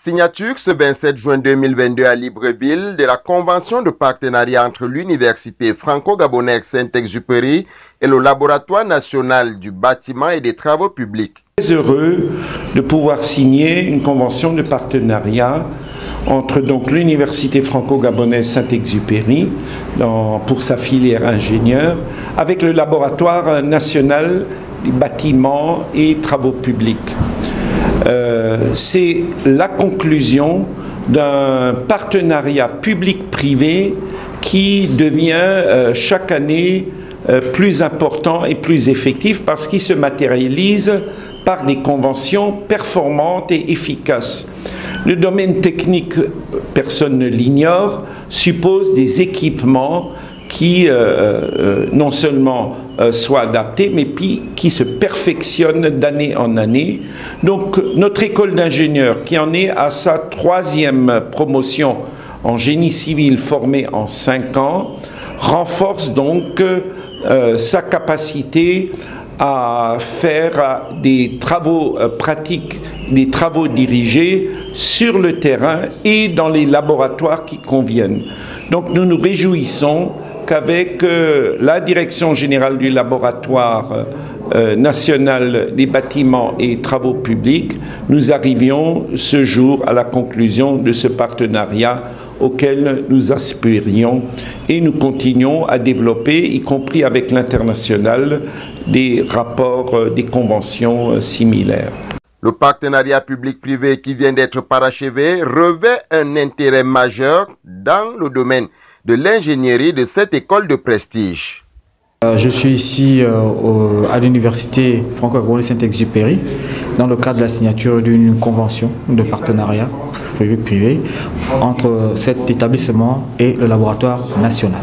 Signature ce 27 juin 2022 à Libreville de la convention de partenariat entre l'Université franco-gabonaise Saint-Exupéry et le Laboratoire national du bâtiment et des travaux publics. Très heureux de pouvoir signer une convention de partenariat entre l'Université franco-gabonaise Saint-Exupéry pour sa filière ingénieur avec le Laboratoire national des bâtiments et travaux publics. C'est la conclusion d'un partenariat public-privé qui devient chaque année plus important et plus effectif parce qu'il se matérialise par des conventions performantes et efficaces. Le domaine technique, personne ne l'ignore, suppose des équipements qui non seulement soient adaptés, mais qui se perfectionnent d'année en année. Donc notre école d'ingénieurs, qui en est à sa 3e promotion en génie civil formée en 5 ans, renforce donc sa capacité à faire des travaux pratiques, des travaux dirigés sur le terrain et dans les laboratoires qui conviennent. Donc nous nous réjouissons qu'avec la direction générale du laboratoire national des bâtiments et travaux publics, nous arrivions ce jour à la conclusion de ce partenariat auquel nous aspirions et nous continuons à développer, y compris avec l'international, des rapports, des conventions similaires. Le partenariat public-privé qui vient d'être parachevé revêt un intérêt majeur dans le domaine de l'ingénierie de cette école de prestige. Je suis ici à l'Université franco-gabonaise Saint-Exupéry dans le cadre de la signature d'une convention de partenariat privé entre cet établissement et le laboratoire national.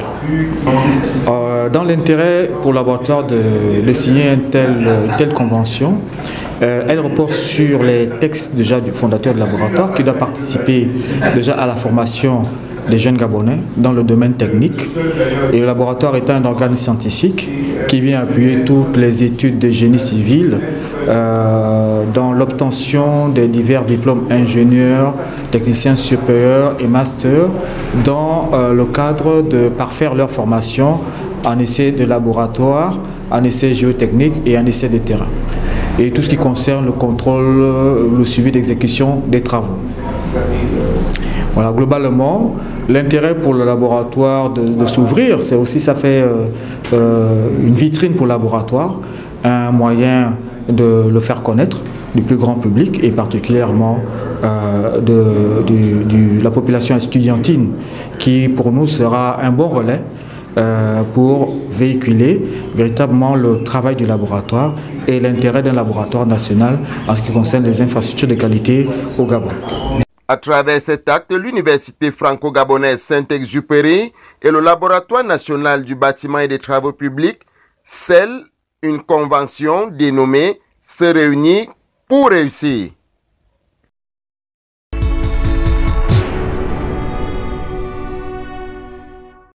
Dans l'intérêt pour le laboratoire de signer une telle convention, elle repose sur les textes déjà du fondateur du laboratoire qui doit participer déjà à la formation des jeunes Gabonais dans le domaine technique. Et le laboratoire est un organe scientifique qui vient appuyer toutes les études de génie civil dans l'obtention des divers diplômes ingénieurs, techniciens supérieurs et masters dans le cadre de parfaire leur formation en essai de laboratoire, en essai géotechnique et en essai de terrain. Et tout ce qui concerne le contrôle, le suivi d'exécution des travaux. Voilà, globalement, l'intérêt pour le laboratoire de s'ouvrir, c'est aussi, ça fait une vitrine pour le laboratoire, un moyen de le faire connaître du plus grand public et particulièrement de la population estudiantine qui pour nous sera un bon relais pour véhiculer véritablement le travail du laboratoire et l'intérêt d'un laboratoire national en ce qui concerne les infrastructures de qualité au Gabon. À travers cet acte, l'Université franco-gabonaise Saint-Exupéry et le Laboratoire national du bâtiment et des travaux publics scellent une convention dénommée « Se réunir pour réussir ».